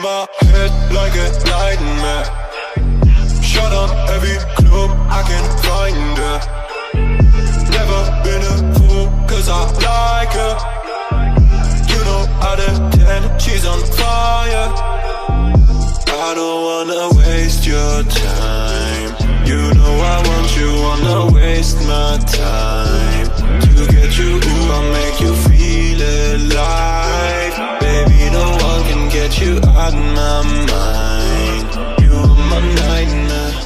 my head like a nightmare. Shut up every club I can find her. Never been a fool cause I like her. You know out of 10 she's on fire. I don't wanna waste your time. You know I want you, wanna waste my time. To get you, ooh, I'll make you feel alive. Baby, no one can get you out of my mind. You are my nightmare.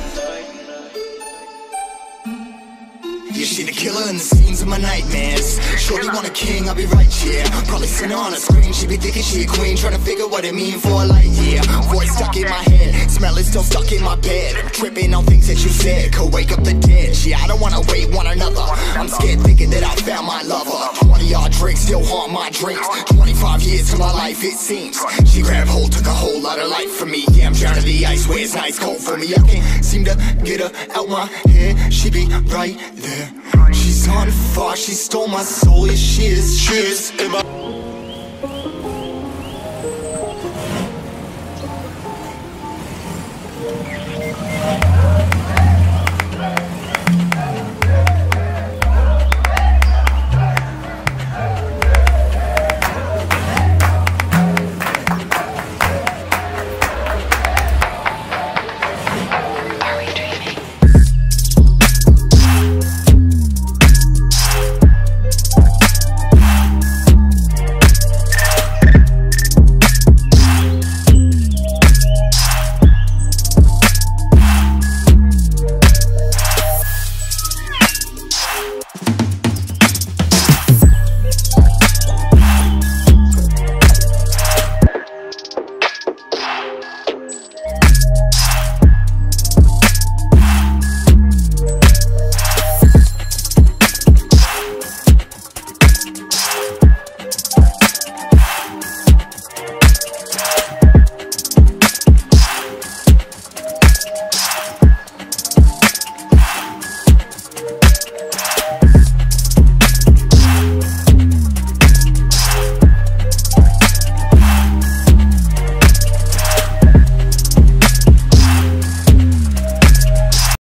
Yeah, she the killer in the scenes of my nightmares. Shorty want a king, I'll be right here. Probably seen her on a screen, she be thinking she a queen. Trying to figure what it mean for a light year. Voice stuck in my head, smell is still stuck in my bed. Tripping on things that you said, could wake up the dead. I don't wanna wait one another. I'm scared thinking that I found my lover. 20-odd drinks still haunt my dreams. 25 years to my life it seems. She grabbed hold, took a whole lot of life from me. Yeah, I'm drowning the ice where it's nice cold for me. I can't seem to get her out my head. She be right there. She's on fire, she stole my soul, yeah she is. She is in my